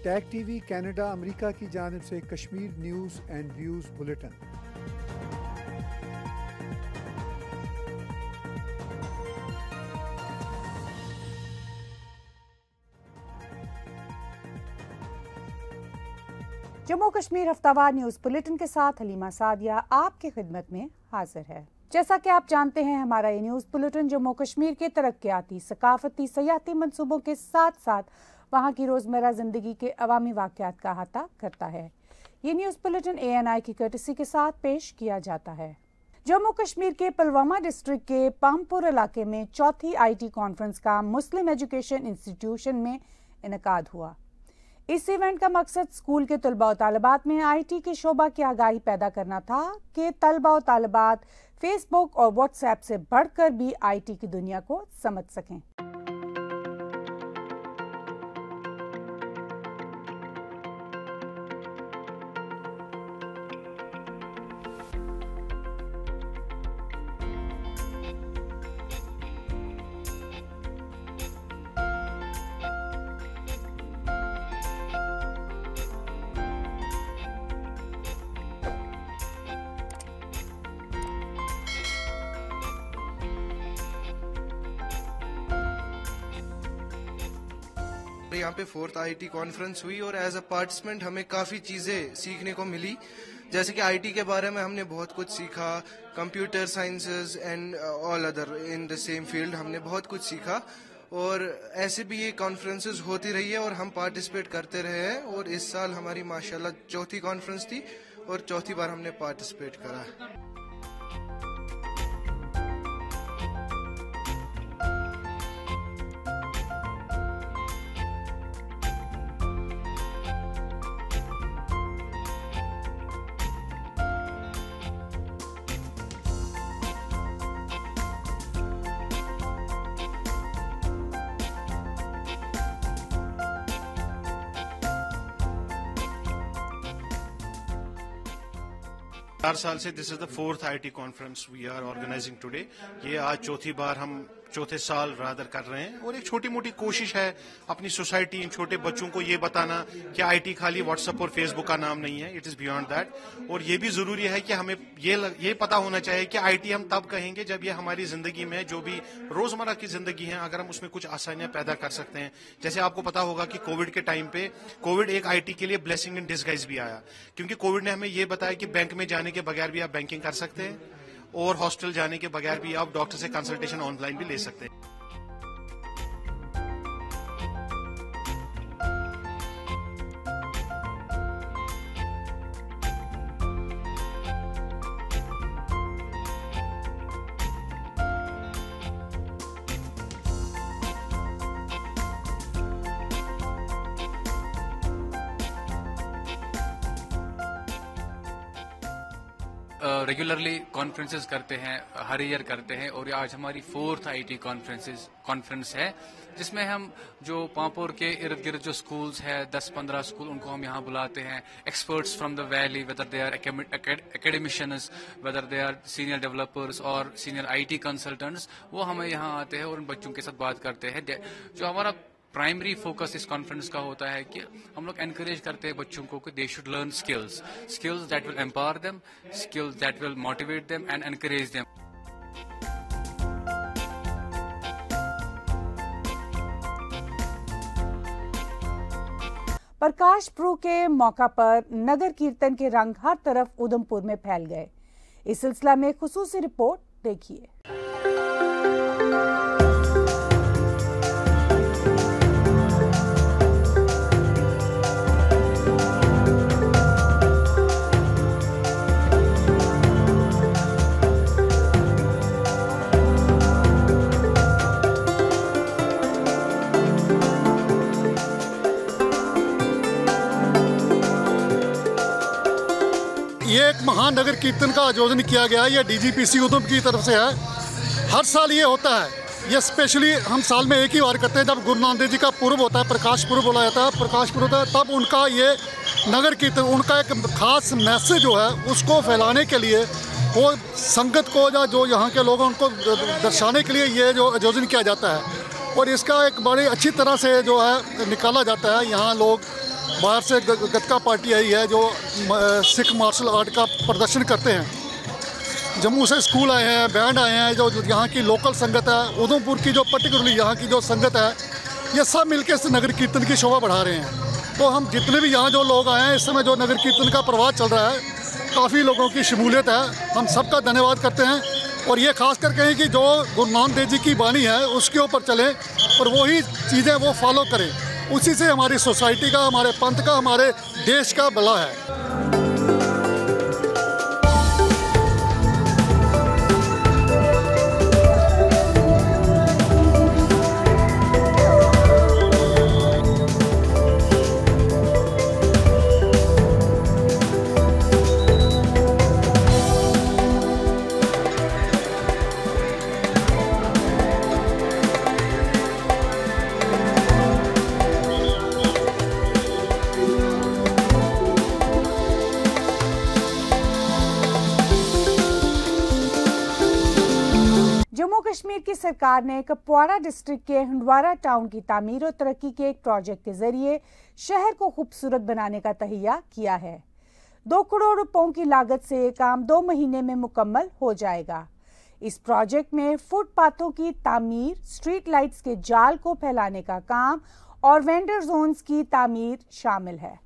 Tag TV Canada America की जानिब से Kashmir news and views bulletin. Jammu Kashmir हफ्तावार न्यूज़ बुलेटिन के साथ हलीमा सादिया आपकी खिदमत में हाजिर है। जैसा कि आप जानते हैं, हमारा ये न्यूज़ बुलेटिन जम्मू कश्मीर के तरक्याती, सकाफती, सयाहती मंसूबों के साथ साथ वहाँ की रोज़मर्रा ज़िंदगी के अवामी वाक़यात का अहाता करता है। ये न्यूज़ बुलेटिन ANI की कर्टसी के साथ पेश किया जाता है। जम्मू कश्मीर के पुलवामा डिस्ट्रिक्ट के पामपुर इलाके में चौथी IT कॉन्फ्रेंस का मुस्लिम एजुकेशन इंस्टीट्यूशन में इनेकाद हुआ। इस इवेंट का मकसद स्कूल के तलबा और तालिबात में IT के शोबा की आगाही पैदा करना था कि तलबा और तालिबात फेसबुक और व्हाट्सएप से बढ़कर भी IT की दुनिया को समझ सकें। यहाँ पे 4th IT कॉन्फ्रेंस हुई और एज अ पार्टिसिपेंट हमें काफ़ी चीज़ें सीखने को मिली। जैसे कि IT के बारे में हमने बहुत कुछ सीखा, computer sciences and all other in the same field हमने बहुत कुछ सीखा। और ऐसे भी ये कॉन्फ्रेंसेस होती रही है और हम पार्टिसिपेट करते रहे हैं। और इस साल हमारी माशाल्लाह चौथी कॉन्फ्रेंस थी और चौथी बार हमने पार्टिसिपेट करा। चार साल से this is the 4th IT conference we are organizing today. ये आज चौथी बार हम चौथे साल रादर कर रहे हैं और एक छोटी मोटी कोशिश है अपनी सोसाइटी, इन छोटे बच्चों को ये बताना कि IT खाली व्हाट्सएप और फेसबुक का नाम नहीं है, इट इज बियॉन्ड दैट। और ये भी जरूरी है कि हमें ये पता होना चाहिए कि IT हम तब कहेंगे जब ये हमारी जिंदगी में जो भी रोजमर्रा की जिंदगी है, अगर हम उसमें कुछ आसानियां पैदा कर सकते हैं। जैसे आपको पता होगा कि कोविड के टाइम पे कोविड एक IT के लिए ब्लेसिंग इन डिस्गाइज भी आया, क्योंकि कोविड ने हमें ये बताया कि बैंक में जाने के बगैर भी आप बैंकिंग कर सकते हैं और हॉस्पिटल जाने के बगैर भी आप डॉक्टर से कंसल्टेशन ऑनलाइन भी ले सकते हैं। रेगुलरली कॉन्फ्रेंसेस करते हैं, हर ईयर करते हैं और आज हमारी 4th IT कॉन्फ्रेंस है, जिसमें हम जो पामपुर के इर्द गिर्द जो स्कूल्स है 10-15 स्कूल, उनको हम यहाँ बुलाते हैं। Experts from the valley, whether they are academicians, whether they are senior developers और सीनियर IT कंसल्टेंट्स, वो हमें यहाँ आते हैं और उन बच्चों के साथ बात करते हैं। जो हमारा प्राइमरी फोकस इस कॉन्फ्रेंस का होता है कि हम लोग एनकरेज करते हैं बच्चों को कि they should learn skills that will empower them, skills that will motivate them and encourage them. Prakash Parv के मौका पर नगर कीर्तन के रंग हर तरफ उधमपुर में फैल गए। इस सिलसिला में खुसूसी रिपोर्ट देखिए। ये एक महानगर कीर्तन का आयोजन किया गया है। ये DGPC उधमपुर की तरफ से है। हर साल ये होता है। ये स्पेशली हम साल में एक ही बार करते हैं, जब गुरु नानक देव जी का पुरब होता है, प्रकाश पुरब बोला जाता है, प्रकाश पुरब होता है, तब उनका ये नगर कीर्तन, उनका एक खास मैसेज जो है उसको फैलाने के लिए, वो संगत को या जो यहाँ के लोग हैं उनको दर्शाने के लिए ये जो आयोजन किया जाता है। और इसका एक बड़ी अच्छी तरह से जो है निकाला जाता है। यहाँ लोग बाहर से गतका पार्टी आई है जो सिख मार्शल आर्ट का प्रदर्शन करते हैं। जम्मू से स्कूल आए हैं, बैंड आए हैं, जो यहाँ की लोकल संगत है, उधमपुर की जो पर्टिकुलरली यहाँ की जो संगत है, ये सब मिलकर इस नगर कीर्तन की शोभा बढ़ा रहे हैं। तो हम जितने भी यहाँ जो लोग आए हैं, इस समय जो नगर कीर्तन का प्रवाह चल रहा है, काफ़ी लोगों की शमूलियत है। हम सबका धन्यवाद करते हैं और ये खास कर कहें कि जो गुरु नानक देव जी की बानी है उसके ऊपर चलें और वही चीज़ें वो फॉलो करें। उसी से हमारी सोसाइटी का, हमारे पंथ का, हमारे देश का भला है। जम्मू कश्मीर की सरकार ने कुपवाड़ा डिस्ट्रिक्ट के हंडवारा टाउन की तामीर और तरक्की के एक प्रोजेक्ट के जरिए शहर को खूबसूरत बनाने का तहैया किया है। 2 करोड़ रुपयों की लागत से ये काम 2 महीने में मुकम्मल हो जाएगा। इस प्रोजेक्ट में फुटपाथों की तामीर, स्ट्रीट लाइट्स के जाल को फैलाने का काम और वेंडर जोन्स की तामीर शामिल है।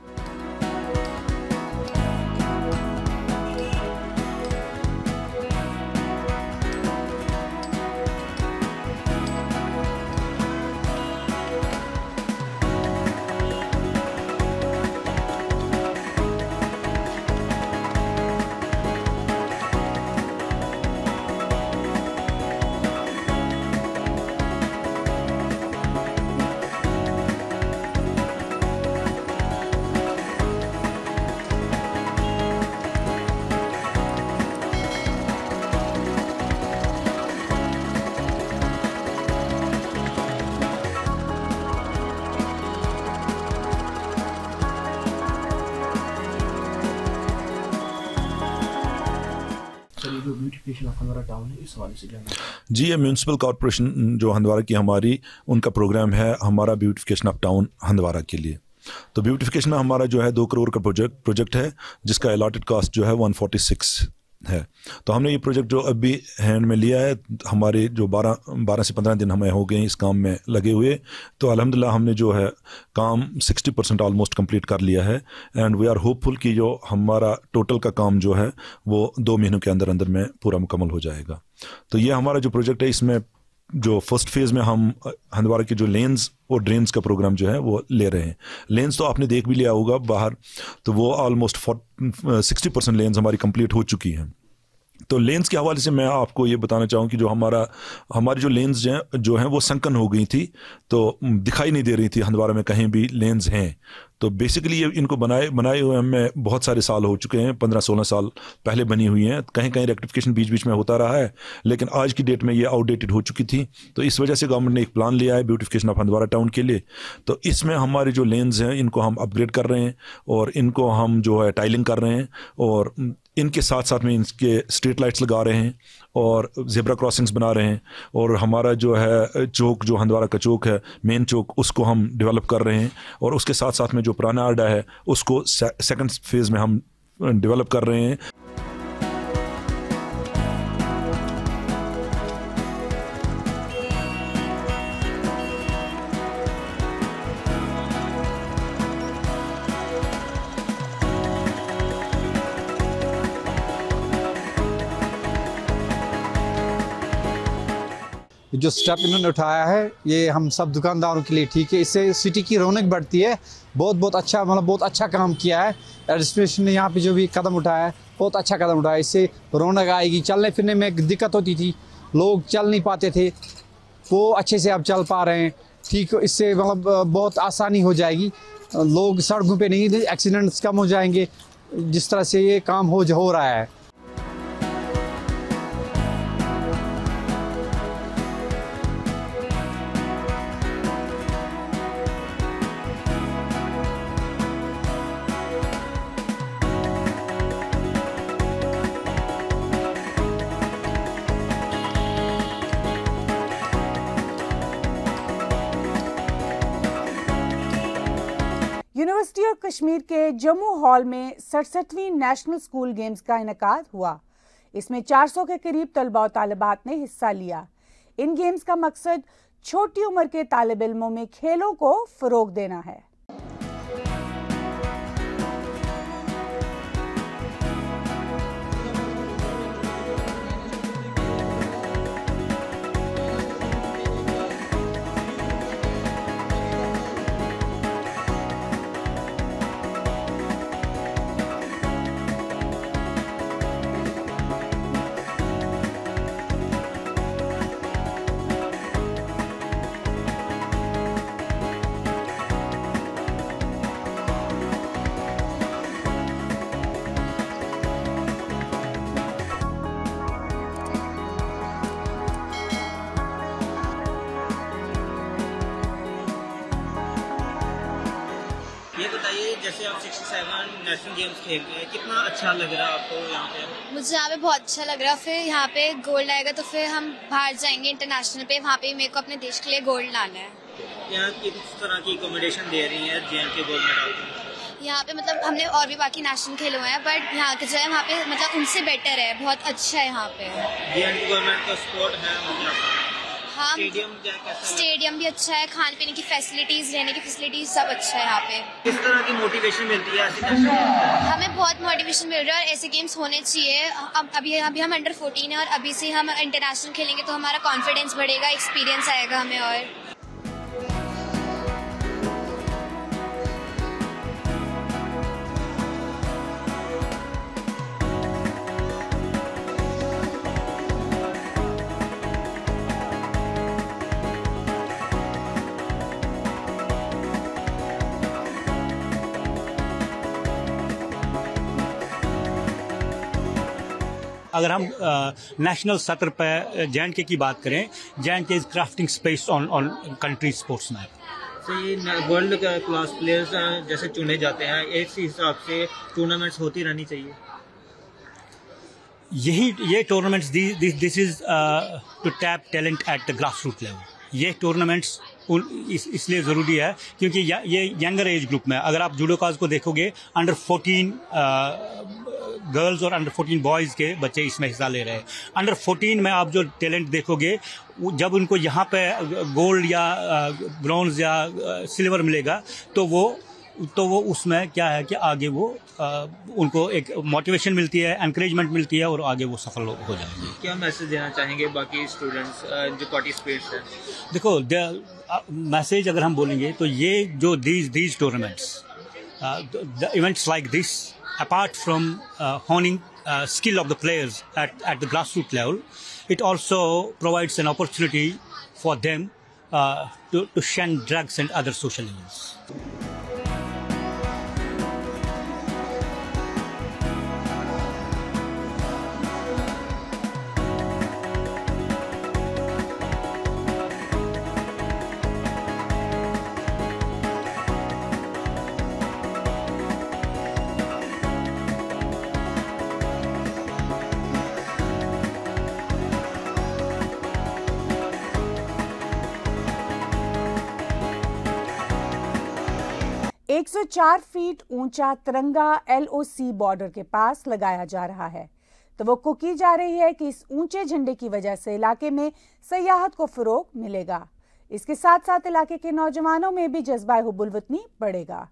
जी, ये म्यूनसिपल कॉरपोरेशन जो हंदवारा की हमारी, उनका प्रोग्राम है हमारा ब्यूटिफिकेशन ऑफ टाउन हंदवारा के लिए। तो ब्यूटिफिकेशन में हमारा जो है 2 करोड़ का प्रोजेक्ट है, जिसका अलॉटेड कॉस्ट जो है 146 है। तो हमने ये प्रोजेक्ट जो अभी हैंड में लिया है, हमारे जो 12 से 15 दिन हमें हो गए इस काम में लगे हुए। तो अल्हम्दुलिल्लाह हमने जो है काम 60% ऑलमोस्ट कंप्लीट कर लिया है एंड वी आर होपफुल कि जो हमारा टोटल का काम जो है वो 2 महीनों के अंदर अंदर में पूरा मुकम्मल हो जाएगा। तो ये हमारा जो प्रोजेक्ट है, इसमें जो फर्स्ट फेज़ में हम हंदवारा के जो लेन्स और ड्रेन्स का प्रोग्राम जो है वो ले रहे हैं। लेन्स तो आपने देख भी लिया होगा बाहर, तो वो ऑलमोस्ट 60% लेन्स हमारी कंप्लीट हो चुकी हैं। तो लेंस के हवाले से मैं आपको ये बताना चाहूँ कि जो हमारी जो लेंस जो हैं वो संकन हो गई थी, तो दिखाई नहीं दे रही थी हंदवारा में कहीं भी लेंस हैं। तो बेसिकली ये इनको बनाए हुए हमें बहुत सारे साल हो चुके हैं, 15-16 साल पहले बनी हुई हैं। कहीं कहीं रेक्टिफिकेशन बीच बीच में होता रहा है, लेकिन आज की डेट में ये आउटडेटेड हो चुकी थी। तो इस वजह से गवर्नमेंट ने एक प्लान लिया है ब्यूटिफिकेशन ऑफ हंदवारा टाउन के लिए। तो इसमें हमारे जो लेंस हैं इनको हम अपग्रेड कर रहे हैं और इनको हम जो है टाइलिंग कर रहे हैं और इनके साथ साथ में इनके स्ट्रीट लाइट्स लगा रहे हैं और ज़ेब्रा क्रॉसिंग्स बना रहे हैं। और हमारा जो है चौक, जो हंदवारा का चौक है, मेन चौक, उसको हम डेवलप कर रहे हैं और उसके साथ साथ में जो पुराना अड्डा है उसको सेकंड फेज़ में हम डेवलप कर रहे हैं। जो स्टेप इन्होंने उठाया है ये हम सब दुकानदारों के लिए ठीक है। इससे सिटी की रौनक बढ़ती है। बहुत अच्छा, मतलब बहुत अच्छा काम किया है एडमिनिस्ट्रेशन ने यहाँ पे जो भी कदम उठाया है, बहुत अच्छा कदम उठाया। इससे रौनक आएगी। चलने फिरने में एक दिक्कत होती थी, लोग चल नहीं पाते थे, वो अच्छे से अब चल पा रहे हैं। ठीक, इससे मतलब बहुत आसानी हो जाएगी। लोग सड़कों पे नहीं, एक्सीडेंट्स कम हो जाएंगे जिस तरह से ये काम हो रहा है। यूनिवर्सिटी ऑफ कश्मीर के जम्मू हॉल में 67वीं नेशनल स्कूल गेम्स का इनेकाद हुआ। इसमें 400 के करीब तलबा और तालिबात ने हिस्सा लिया। इन गेम्स का मकसद छोटी उम्र के तालिब इल्मों में खेलों को फरोग देना है। ये बताइए, जैसे आप 67 नेशनल गेम्स खेल रहे हैं, कितना अच्छा लग रहा है आपको यहाँ पे? मुझे यहाँ पे बहुत अच्छा लग रहा है। फिर यहाँ पे गोल्ड आएगा तो फिर हम बाहर जाएंगे इंटरनेशनल पे, वहाँ पे मेरे को अपने देश के लिए गोल्ड लाना है। यहाँ किस तरह की अकोमोडेशन दे रही है JNK गवर्नमेंट आपको? यहाँ पे मतलब हमने और भी बाकी नेशनल खेले हुए हैं, बट यहाँ के जो है वहाँ पे मतलब उनसे बेटर है, बहुत अच्छा है यहाँ पे। JNK गवर्नमेंट का सपोर्ट है मतलब? हाँ, कैसा स्टेडियम भी अच्छा है, खाने पीने की फैसिलिटीज, रहने की फैसिलिटीज सब अच्छा है यहाँ पे। किस तरह की मोटिवेशन मिलती है ऐसे नेशनल गेम्स? हमें बहुत मोटिवेशन मिल रहा है और ऐसे गेम्स होने चाहिए। अभी हम अंडर 14 है और अभी से हम इंटरनेशनल खेलेंगे तो हमारा कॉन्फिडेंस बढ़ेगा, एक्सपीरियंस आएगा हमें। और अगर हम नेशनल सतर पर JNK की बात करें, JNK is crafting space on country sports map. तो ये वर्ल्ड क्लास प्लेयर्स जैसे चुने जाते हैं, एक हिसाब से टूर्नामेंट्स होती रहनी चाहिए। ये tournaments this is to tap talent at the grass root level. ये टूर्नामेंट्स इसलिए ज़रूरी है क्योंकि ये यंगर एज ग्रुप में, अगर आप जूडोकाज को देखोगे, अंडर 14 गर्ल्स और अंडर 14 बॉयज़ के बच्चे इसमें हिस्सा ले रहे हैं। अंडर 14 में आप जो टैलेंट देखोगे, जब उनको यहाँ पे गोल्ड या ब्रॉन्ज या सिल्वर मिलेगा तो वो उसमें क्या है कि आगे वो उनको एक मोटिवेशन मिलती है, एनकरेजमेंट मिलती है और आगे वो सफल हो जाएंगे। क्या मैसेज देना चाहेंगे बाकी स्टूडेंट्स जो पार्टिसिपेट्स हैं? देखो, मैसेज अगर हम बोलेंगे तो ये जो these tournaments, the events like this, apart from honing skill of the players at the grassroots level, it also provides an opportunity for them to shun drugs and other social evils. एक 104 feet ऊंचा तिरंगा LOC border के पास लगाया जा रहा है। तवक्को की जा रही है कि इस ऊंचे झंडे की वजह से इलाके में सयाहत को फरोग मिलेगा। इसके साथ साथ इलाके के नौजवानों में भी जज्बा हुब्बुल वतनी बढ़ेगा।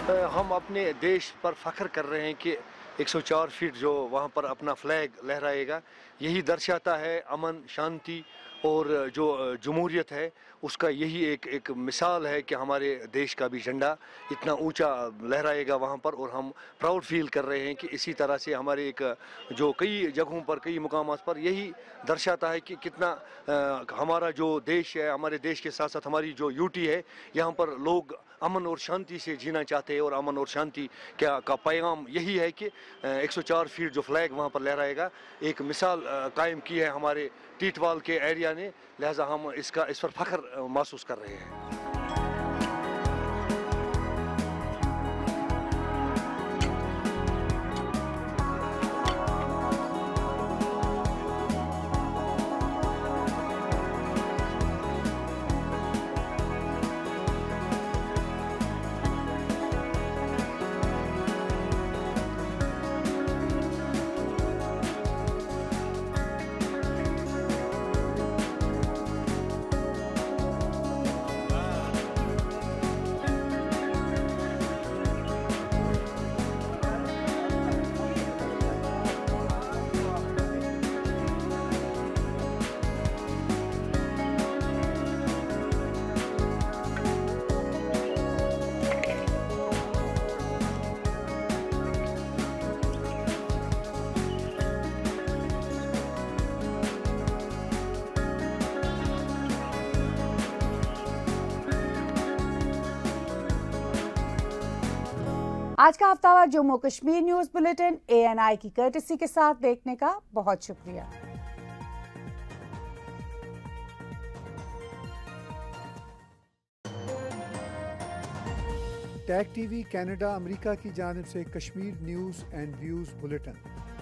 हम अपने देश पर फख्र कर रहे हैं कि 104 फीट जो वहाँ पर अपना फ्लैग लहराएगा, यही दर्शाता है अमन, शांति और जो जमहूरियत है उसका यही एक मिसाल है कि हमारे देश का भी झंडा इतना ऊंचा लहराएगा वहाँ पर। और हम प्राउड फील कर रहे हैं कि इसी तरह से हमारे एक जो कई जगहों पर, कई मुकामात पर यही दर्शाता है कि कितना हमारा जो देश है, हमारे देश के साथ साथ हमारी जो यूटी है, यहाँ पर लोग अमन और शांति से जीना चाहते हैं। और अमन और शांति का पैगाम यही है कि 104 फीट जो फ्लैग वहाँ पर लहराएगा, एक मिसाल कायम की है हमारे टीटवाल के एरिया ने, लिहाजा हम इस पर फख्र महसूस कर रहे हैं। आज का हफ्तावार Jammu Kashmir news bulletin ANI की कर्टसी के साथ देखने का बहुत शुक्रिया। टैग टीवी कनाडा अमेरिका की जानिब से Kashmir news and views bulletin.